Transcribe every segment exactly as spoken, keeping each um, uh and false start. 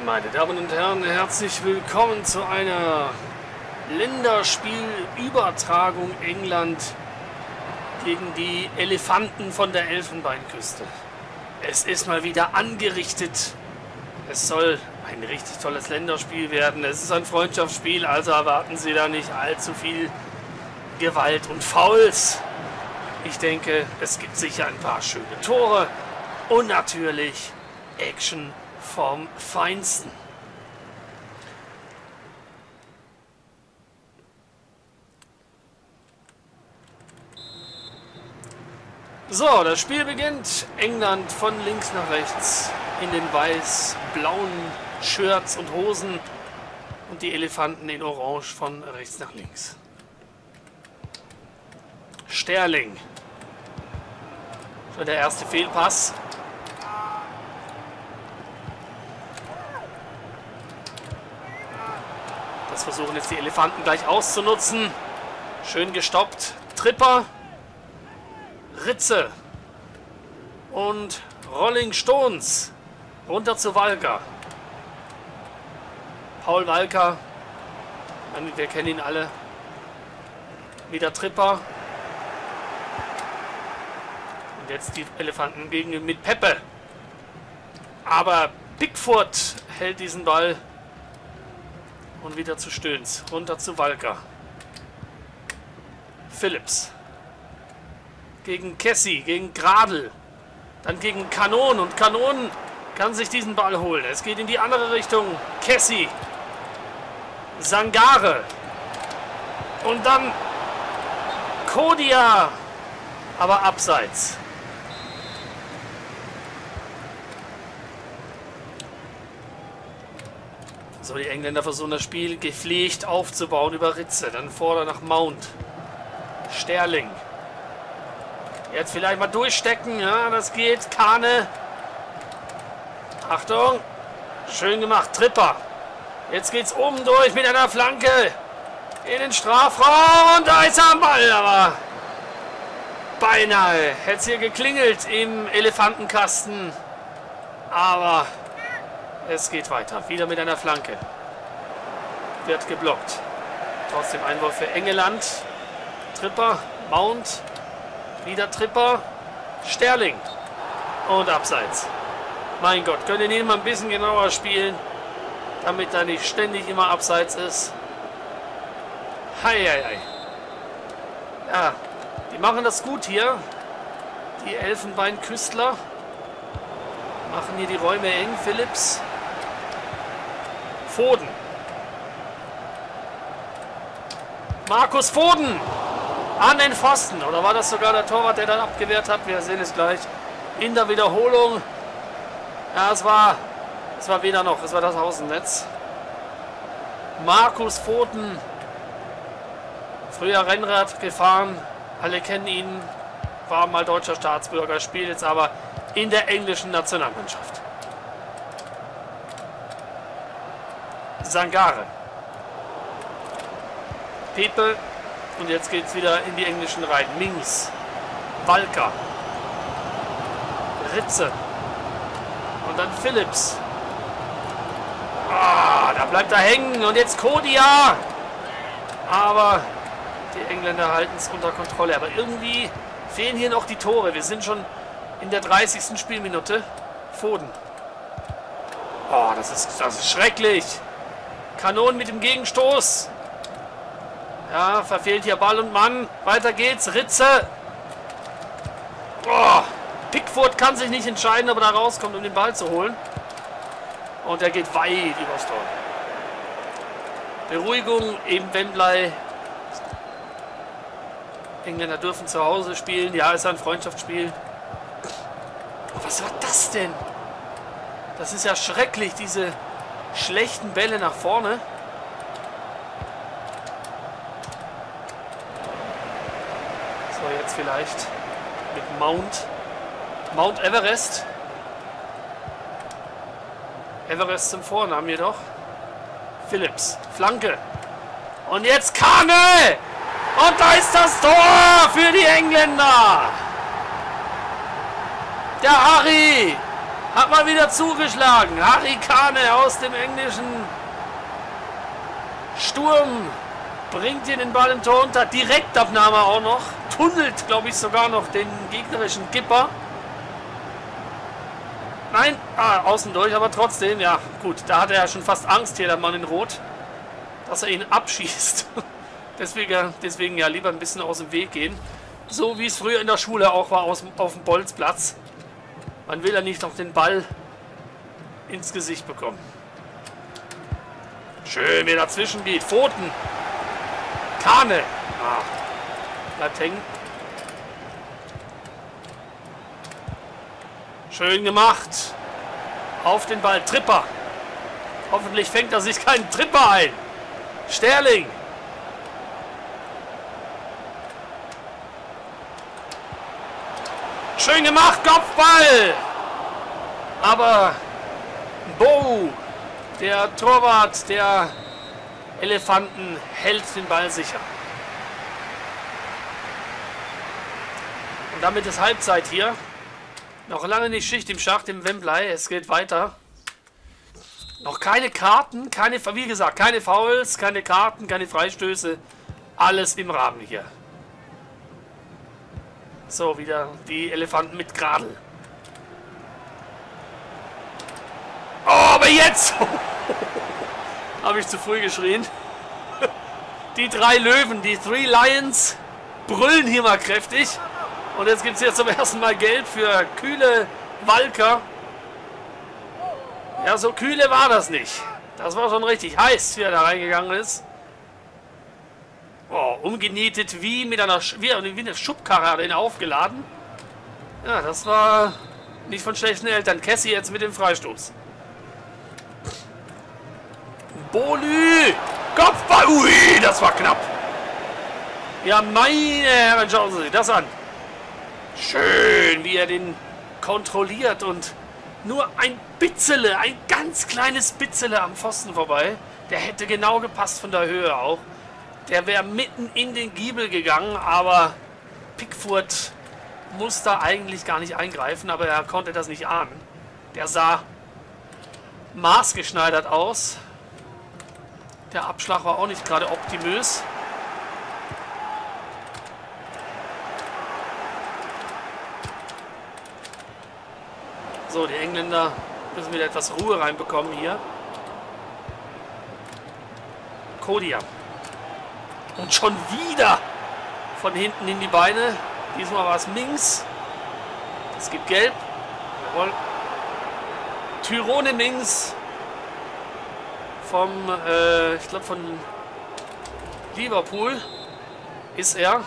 Meine Damen und Herren, herzlich willkommen zu einer Länderspielübertragung England gegen die Elefanten von der Elfenbeinküste. Es ist mal wieder angerichtet. Es soll ein richtig tolles Länderspiel werden. Es ist ein Freundschaftsspiel, also erwarten Sie da nicht allzu viel Gewalt und Fouls. Ich denke, es gibt sicher ein paar schöne Tore und natürlich Action vom Feinsten. So, das Spiel beginnt. England von links nach rechts in den weiß-blauen Shirts und Hosen und die Elefanten in Orange von rechts nach links. Sterling. Schon der erste Fehlpass. Das versuchen jetzt die Elefanten gleich auszunutzen. Schön gestoppt. Tripper. Ritze. Und Rolling Stones. Runter zu Walker. Paul Walker. Wir kennen ihn alle. Wieder Tripper. Und jetzt die Elefanten gegen mit Pepe. Aber Pickford hält diesen Ball. Und wieder zu Stöns. Runter zu Walker. Phillips. Gegen Kessie, gegen Gradl. Dann gegen Kanon. Und Kanon kann sich diesen Ball holen. Es geht in die andere Richtung. Kessie. Sangare. Und dann Kodia. Aber abseits. So, die Engländer versuchen das Spiel gepflegt aufzubauen über Ritze. Dann Vorder nach Mount. Sterling. Jetzt vielleicht mal durchstecken. Ja, das geht. Kane. Achtung. Schön gemacht. Tripper. Jetzt geht's oben durch mit einer Flanke. In den Strafraum. Und da ist er am Ball. Aber beinahe hätte es hier geklingelt im Elefantenkasten. Aber es geht weiter. Wieder mit einer Flanke. Wird geblockt. Trotzdem Einwurf für England. Tripper. Mount. Wieder Tripper. Sterling. Und abseits. Mein Gott, könnt ihr den mal ein bisschen genauer spielen, damit er nicht ständig immer abseits ist. Hei, hei, hei. Ja, die machen das gut hier. Die Elfenbeinküstler. Machen hier die Räume eng. Phillips. Foden. Markus Foden. An den Pfosten. Oder war das sogar der Torwart, der dann abgewehrt hat? Wir sehen es gleich. In der Wiederholung. Ja, es war, es war weder noch. Es war das Außennetz. Markus Foden. Früher Rennrad gefahren. Alle kennen ihn. War mal deutscher Staatsbürger. Spielt jetzt aber in der englischen Nationalmannschaft. Sangare. Pepe. Und jetzt geht es wieder in die englischen Reihen. Mings. Walker. Ritze. Und dann Phillips. Ah, da bleibt er hängen. Und jetzt Kodia. Aber die Engländer halten es unter Kontrolle. Aber irgendwie fehlen hier noch die Tore. Wir sind schon in der dreißigsten Spielminute. Foden. Oh, das ist, das ist schrecklich. Kanon mit dem Gegenstoß. Ja, verfehlt hier Ball und Mann. Weiter geht's. Ritze. Oh, Pickford kann sich nicht entscheiden, ob er da rauskommt, um den Ball zu holen. Und er geht weit übers Tor. Beruhigung im Wembley. Engländer dürfen zu Hause spielen. Ja, ist ein Freundschaftsspiel. Was war das denn? Das ist ja schrecklich, diese schlechten Bälle nach vorne. So, jetzt vielleicht mit Mount. Mount Everest. Everest zum Vornamen jedoch. Phillips. Flanke. Und jetzt Kane! Und da ist das Tor für die Engländer. Der Harry Hat mal wieder zugeschlagen. Harry Kane aus dem englischen Sturm bringt hier den Ball im Tor unter. Direktabnahme auch noch. Tunnelt, glaube ich, sogar noch den gegnerischen Kipper. Nein, ah, außen durch, aber trotzdem, ja, gut. Da hat er ja schon fast Angst hier, der Mann in Rot, dass er ihn abschießt. deswegen, deswegen ja lieber ein bisschen aus dem Weg gehen. So wie es früher in der Schule auch war, aus, auf dem Bolzplatz. Man will ja nicht noch den Ball ins Gesicht bekommen. Schön, wer dazwischen geht. Pfoten. Kane. Ah, bleibt hängen. Schön gemacht. Auf den Ball. Tripper. Hoffentlich fängt er sich keinen Tripper ein. Sterling. Schön gemacht. Kopfball. Aber Bo, der Torwart der Elefanten, hält den Ball sicher. Und damit ist Halbzeit hier. Noch lange nicht Schicht im Schacht im Wembley. Es geht weiter. Noch keine Karten, keine, wie gesagt, keine Fouls, keine Karten, keine Freistöße. Alles im Rahmen hier. So, wieder die Elefanten mit Gradl. Oh, aber jetzt habe ich zu früh geschrien. Die drei Löwen, die Three Lions, brüllen hier mal kräftig. Und jetzt gibt es jetzt zum ersten Mal Geld für Kühle Walker. Ja, so kühle war das nicht. Das war schon richtig heiß, wie er da reingegangen ist. Oh, umgenietet wie mit einer, Sch wie, wie eine Schubkarre hat er ihn aufgeladen. Ja, das war nicht von schlechten Eltern. Cassie jetzt mit dem Freistoß. Bolü! Kopfball! Ui, das war knapp. Ja, meine Herren, schauen Sie sich das an. Schön, wie er den kontrolliert und nur ein Bitzele, ein ganz kleines Bitzele am Pfosten vorbei. Der hätte genau gepasst von der Höhe auch. Der wäre mitten in den Giebel gegangen, aber Pickford muss da eigentlich gar nicht eingreifen, aber er konnte das nicht ahnen. Der sah maßgeschneidert aus. Der Abschlag war auch nicht gerade optimös. So, die Engländer müssen wieder etwas Ruhe reinbekommen hier. Kodia. Und schon wieder von hinten in die Beine. Diesmal war es Mings. Es gibt Gelb. Jawohl. Tyrone Mings. Vom, äh, ich glaube von Liverpool ist er.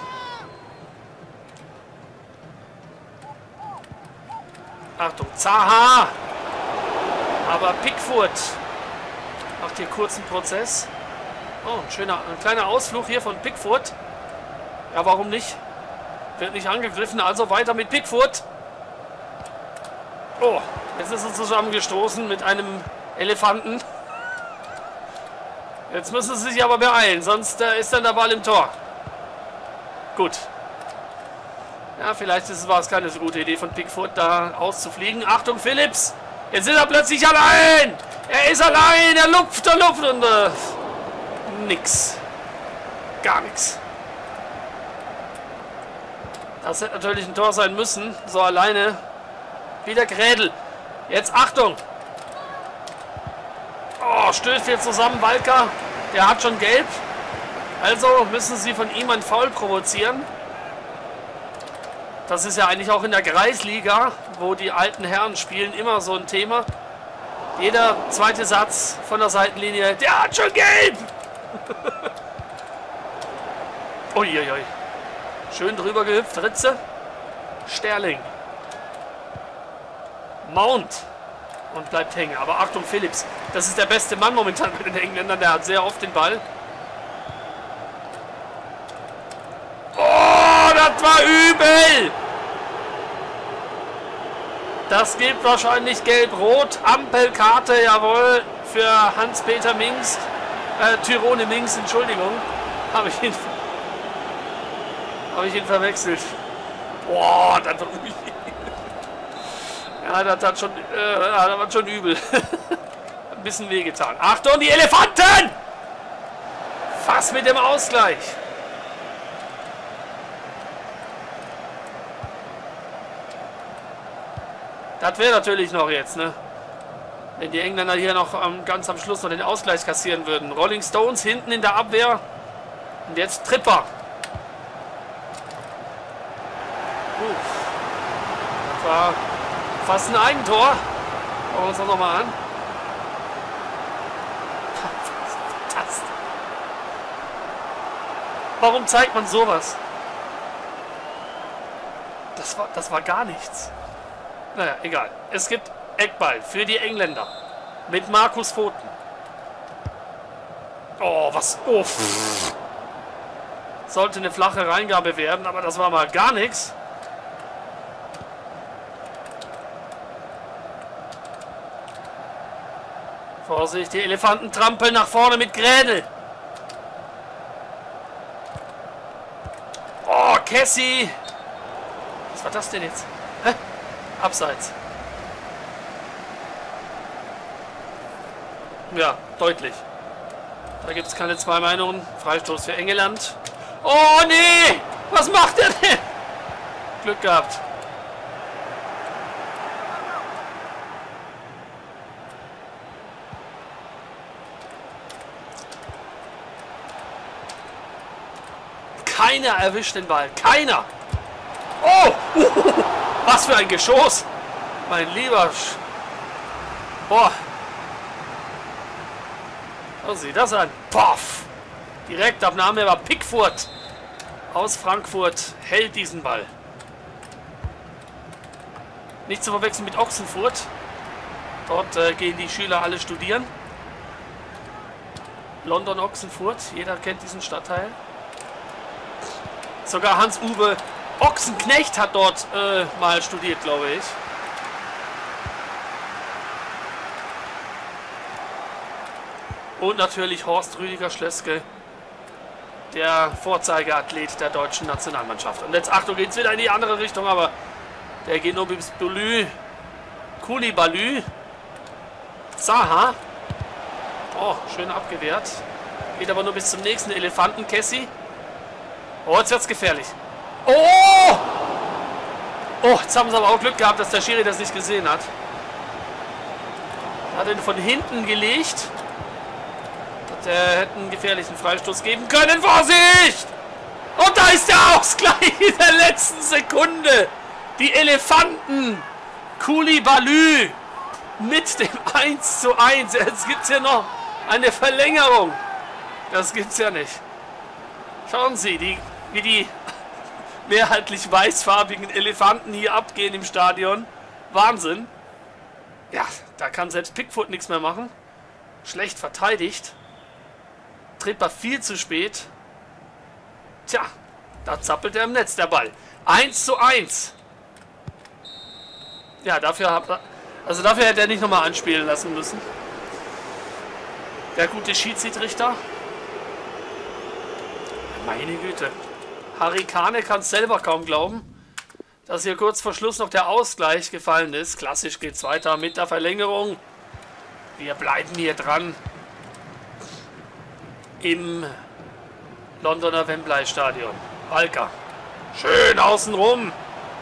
Achtung, Zaha! Aber Pickford macht hier kurzen Prozess. Oh, ein schöner, ein kleiner Ausflug hier von Pickford. Ja, warum nicht? Wird nicht angegriffen, also weiter mit Pickford. Oh, jetzt ist er zusammengestoßen mit einem Elefanten. Jetzt müssen sie sich aber beeilen, sonst äh, ist dann der Ball im Tor. Gut. Ja, vielleicht ist es, war es keine so gute Idee von Pickford, da auszufliegen. Achtung, Phillips! Jetzt ist er plötzlich allein! Er ist allein! Er lupft, er lupft und äh, nix. Gar nichts. Das hätte natürlich ein Tor sein müssen. So alleine. Wieder Grädel. Jetzt Achtung! Oh, stößt jetzt zusammen Walker. Der hat schon gelb. Also müssen sie von ihm ein Foul provozieren. Das ist ja eigentlich auch in der Kreisliga, wo die alten Herren spielen, immer so ein Thema. Jeder zweite Satz von der Seitenlinie, der hat schon gelb! Uiuiui. Schön drüber gehüpft, Ritze. Sterling. Mount. Und bleibt hängen. Aber Achtung, Phillips. Das ist der beste Mann momentan bei den Engländern. Der hat sehr oft den Ball. Oh, das war übel! Das gibt wahrscheinlich gelb-rot. Ampelkarte, jawohl, für Hans-Peter Mings. Äh, Tyrone Mings, Entschuldigung. Habe ich ihn, habe ich ihn verwechselt. Boah, das war... Ja, das hat schon, äh, das war schon übel. Ein bisschen wehgetan. Achtung, die Elefanten! Fast mit dem Ausgleich. Das wäre natürlich noch jetzt, ne? Wenn die Engländer hier noch ähm, ganz am Schluss noch den Ausgleich kassieren würden. Rolling Stones hinten in der Abwehr. Und jetzt Tripper. Uh, das war fast ein Eigentor. Schauen wir uns das nochmal an. Fantastisch. Warum zeigt man sowas? Das war, das war gar nichts. Naja, egal. Es gibt Eckball für die Engländer. Mit Markus Foten. Oh, was... Oh. Sollte eine flache Reingabe werden, aber das war mal gar nichts. Vorsicht, die Elefanten trampeln nach vorne mit Grädel. Oh, Cassie. Was war das denn jetzt? Hä? Abseits. Ja, deutlich. Da gibt es keine zwei Meinungen. Freistoß für England. Oh, nee! Was macht er denn? Glück gehabt. Keiner erwischt den Ball. Keiner! Oh! Was für ein Geschoss! Mein lieber... Sch Boah! Schauen Sie das an. Poff! Direktabnahme war Pickford aus Frankfurt. Hält diesen Ball. Nicht zu verwechseln mit Ochsenfurt. Dort äh, gehen die Schüler alle studieren. London Ochsenfurt. Jeder kennt diesen Stadtteil. Sogar Hans-Uwe Ochsenknecht hat dort äh, mal studiert, glaube ich. Und natürlich Horst Rüdiger Schlöske, der Vorzeigeathlet der deutschen Nationalmannschaft. Und jetzt, Achtung, geht es wieder in die andere Richtung, aber der geht nur bis Bulü. Koulibaly. Zaha. Oh, schön abgewehrt. Geht aber nur bis zum nächsten Elefanten, Cassie. Oh, jetzt wird's gefährlich. Oh! Oh, jetzt haben sie aber auch Glück gehabt, dass der Schiri das nicht gesehen hat. Hat ihn von hinten gelegt. Der hätte einen gefährlichen Freistoß geben können. Vorsicht! Und da ist der Ausgleich in der letzten Sekunde. Die Elefanten. Koulibaly mit dem eins zu eins. Jetzt gibt es hier noch eine Verlängerung. Das gibt's ja nicht. Schauen Sie, die, wie die mehrheitlich weißfarbigen Elefanten hier abgehen im Stadion. Wahnsinn. Ja, da kann selbst Pickford nichts mehr machen. Schlecht verteidigt. Tripper viel zu spät. Tja, da zappelt er im Netz der Ball. eins zu eins. Ja, dafür hat er, also dafür hätte er nicht nochmal anspielen lassen müssen. Der gute Schiedsrichter. Meine Güte. Harry Kane kann es selber kaum glauben, dass hier kurz vor Schluss noch der Ausgleich gefallen ist. Klassisch geht es weiter mit der Verlängerung. Wir bleiben hier dran. Im Londoner Wembley Stadion. Walker. Schön außenrum.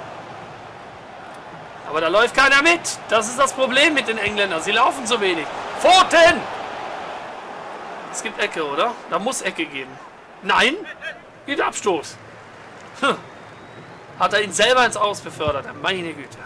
Aber da läuft keiner mit. Das ist das Problem mit den Engländern. Sie laufen zu wenig. Pfoten! Es gibt Ecke, oder? Da muss Ecke geben. Nein? Gibt Abstoß. Hm. Hat er ihn selber ins Aus befördert. Meine Güte.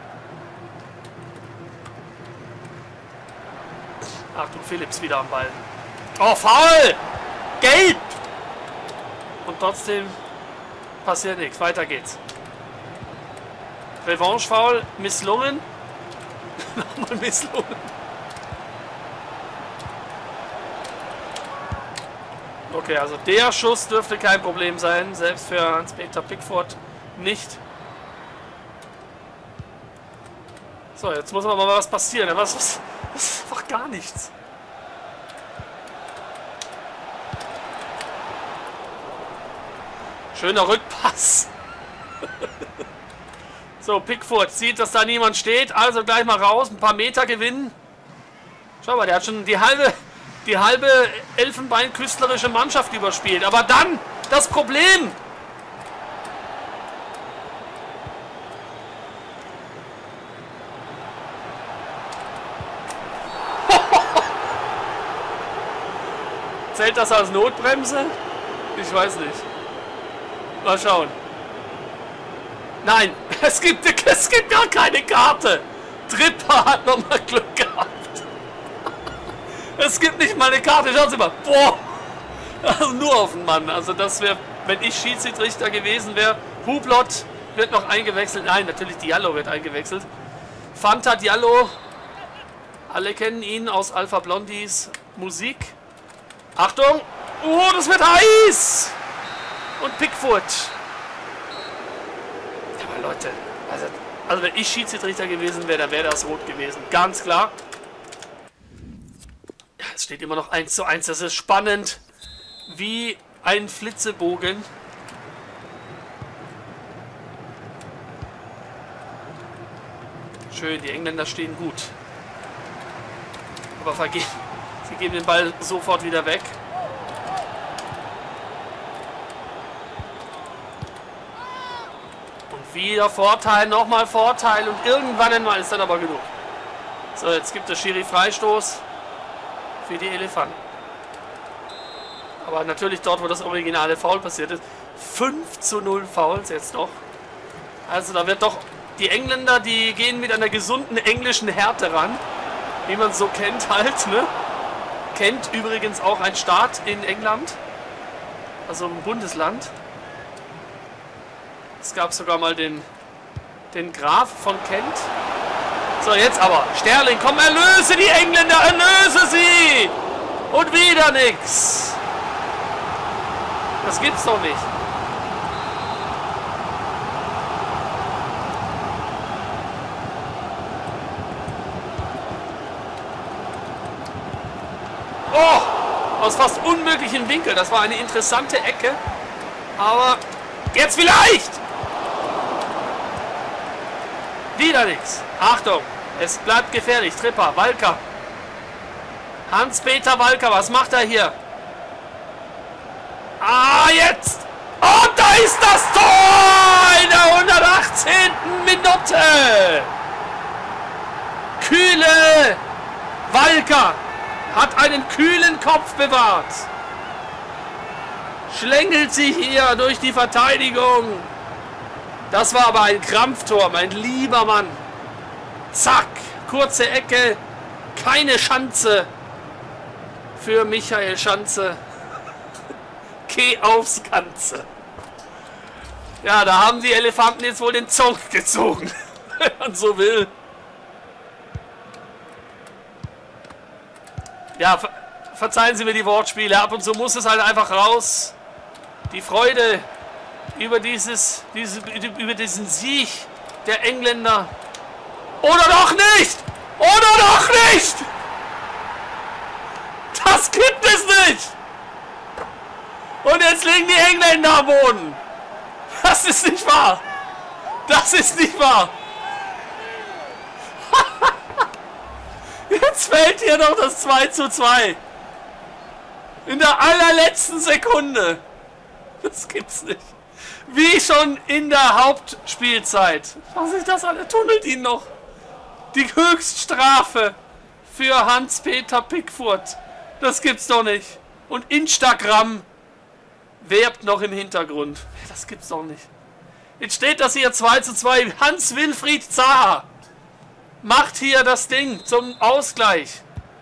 Achtung, Phillips wieder am Ball. Oh, Foul! Gelb! Und trotzdem passiert nichts. Weiter geht's. Revanche-Foul misslungen. Nochmal misslungen. Okay, also der Schuss dürfte kein Problem sein. Selbst für Hans-Peter Pickford nicht. So, jetzt muss aber mal was passieren. Was, was, das ist einfach gar nichts. Schöner Rückpass. So, Pickford sieht, dass da niemand steht. Also gleich mal raus, ein paar Meter gewinnen. Schau mal, der hat schon die halbe, die halbe elfenbeinküstlerische Mannschaft überspielt. Aber dann das Problem. Zählt das als Notbremse? Ich weiß nicht. Mal schauen. Nein, es gibt, es gibt gar keine Karte. Tripper hat nochmal Glück gehabt. Es gibt nicht mal eine Karte. Schauen Sie mal. Boah. Also nur auf den Mann. Also das wäre, wenn ich Schiedsrichter gewesen wäre. Hublot wird noch eingewechselt. Nein, natürlich Diallo wird eingewechselt. Fanta Diallo. Alle kennen ihn aus Alpha Blondies Musik. Achtung. Oh, das wird heiß. Und Pickford. Aber Leute, also, also wenn ich Schiedsrichter gewesen wäre, dann wäre das rot gewesen. Ganz klar. Ja, es steht immer noch eins zu eins. Das ist spannend. Wie ein Flitzebogen. Schön, die Engländer stehen gut. Aber vergeben, sie geben den Ball sofort wieder weg. Wieder Vorteil, nochmal Vorteil und irgendwann einmal ist dann aber genug. So, jetzt gibt es Schiri Freistoß für die Elefanten. Aber natürlich dort, wo das originale Foul passiert ist. fünf zu null Fouls jetzt noch. Also da wird doch, die Engländer, die gehen mit einer gesunden englischen Härte ran. Wie man so kennt halt, ne? Kennt übrigens auch ein Staat in England. Also ein Bundesland. Es gab sogar mal den, den Graf von Kent. So, jetzt aber. Sterling, komm, erlöse die Engländer, erlöse sie! Und wieder nix. Das gibt's doch nicht. Oh, aus fast unmöglichen Winkel. Das war eine interessante Ecke. Aber jetzt vielleicht! Wieder nichts. Achtung, es bleibt gefährlich. Tripper, Walker. Hans-Peter Walker, was macht er hier? Ah, jetzt! Und da ist das Tor in der hundertachtzehnten Minute! Kühle Walker hat einen kühlen Kopf bewahrt. Schlängelt sich hier durch die Verteidigung. Das war aber ein Krampftor, mein lieber Mann. Zack, kurze Ecke, keine Schanze für Michael Schanze. Geh aufs Ganze. Ja, da haben die Elefanten jetzt wohl den Zong gezogen, wenn man so will. Ja, ver verzeihen Sie mir die Wortspiele, ab und zu muss es halt einfach raus. Die Freude über dieses, dieses, über diesen Sieg der Engländer. Oder doch nicht! Oder doch nicht! Das gibt es nicht! Und jetzt liegen die Engländer am Boden. Das ist nicht wahr. Das ist nicht wahr. Jetzt fällt hier noch das zwei zu zwei. In der allerletzten Sekunde. Das gibt's nicht. Wie schon in der Hauptspielzeit. Schau sich das an, er tunnelt ihn noch. Die Höchststrafe für Hans-Peter Pickford. Das gibt's doch nicht. Und Instagram werbt noch im Hintergrund. Das gibt's doch nicht. Jetzt steht das hier zwei zu zwei. Hans-Wilfried Zaha macht hier das Ding zum Ausgleich.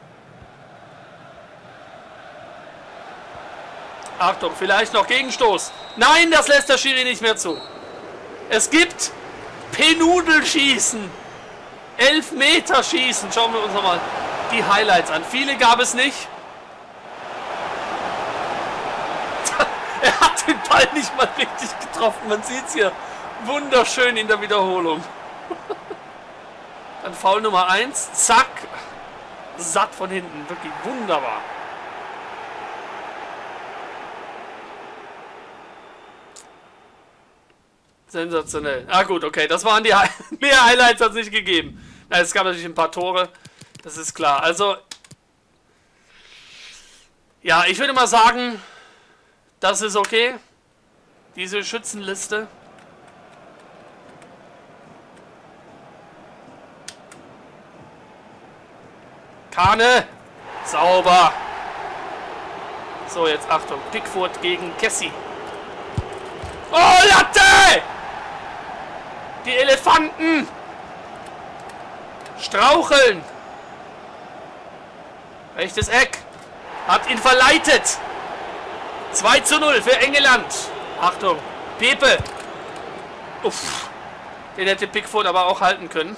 Achtung, vielleicht noch Gegenstoß. Nein, das lässt der Schiri nicht mehr zu. Es gibt Penudelschießen. Elfmeterschießen. Schauen wir uns nochmal die Highlights an. Viele gab es nicht. Er hat den Ball nicht mal richtig getroffen. Man sieht es hier wunderschön in der Wiederholung. Dann Foul Nummer eins. Zack. Satt von hinten. Wirklich wunderbar. Sensationell. Ah gut, okay, das waren die Hi- mehr Highlights hat es nicht gegeben. Na, es gab natürlich ein paar Tore, das ist klar. Also, ja, ich würde mal sagen, das ist okay. Diese Schützenliste. Kahne! Sauber! So, jetzt Achtung. Pickford gegen Kessie. Oh, Latte! Die Elefanten! Straucheln! Rechtes Eck. Hat ihn verleitet. zwei zu null für England. Achtung. Pepe. Uff. Den hätte Pickford aber auch halten können.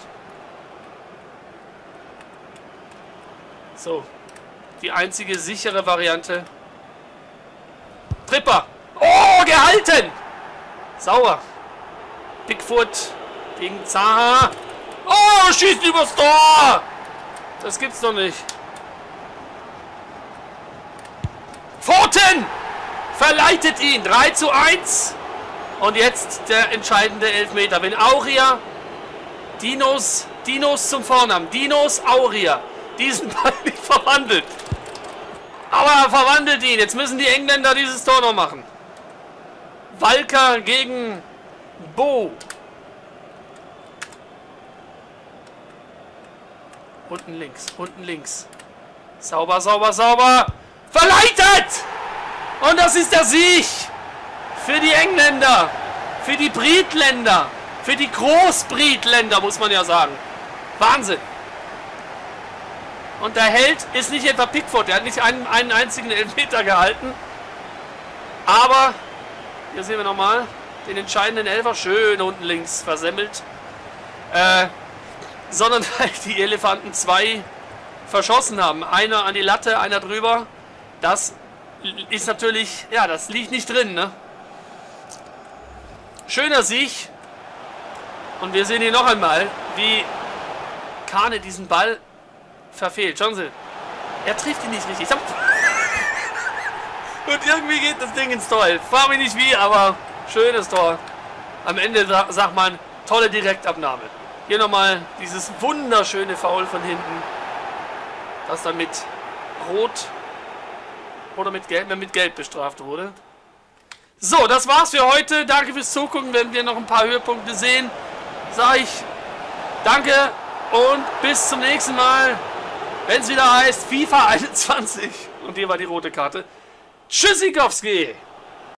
So. Die einzige sichere Variante. Tripper. Oh, gehalten. Sauer. Pickford gegen Zaha. Oh, schießt übers Tor. Das gibt's doch nicht. Pfoten. Verleitet ihn. drei zu eins. Und jetzt der entscheidende Elfmeter. Wenn Aurier Dinos, Dinos zum Vornamen. Dinos Aurier. Diesen Ball nicht verwandelt. Aber er verwandelt ihn. Jetzt müssen die Engländer dieses Tor noch machen. Walker gegen Bo. Unten links, unten links. Sauber, sauber, sauber. Verleitet! Und das ist der Sieg für die Engländer, für die Britländer, für die Großbritländer, muss man ja sagen. Wahnsinn. Und der Held ist nicht etwa Pickford, der hat nicht einen, einen einzigen Elfmeter gehalten. Aber, hier sehen wir nochmal, den entscheidenden Elfer, schön unten links versemmelt. Äh, sondern weil die Elefanten zwei verschossen haben. Einer an die Latte, einer drüber. Das ist natürlich, ja, das liegt nicht drin, ne? Schöner Sieg. Und wir sehen hier noch einmal, wie Kahne diesen Ball verfehlt. Schauen Sie, er trifft ihn nicht richtig. Und irgendwie geht das Ding ins Tor. Frag mich nicht wie, aber schönes Tor. Am Ende sagt man, tolle Direktabnahme. Hier nochmal dieses wunderschöne Foul von hinten. Das dann mit Rot oder mit Gelb, mit Gelb bestraft wurde. So, das war's für heute. Danke fürs Zugucken. Wenn wir noch ein paar Höhepunkte sehen, sage ich danke und bis zum nächsten Mal, wenn es wieder heißt FIFA einundzwanzig. Und hier war die rote Karte. Tschüssikowski!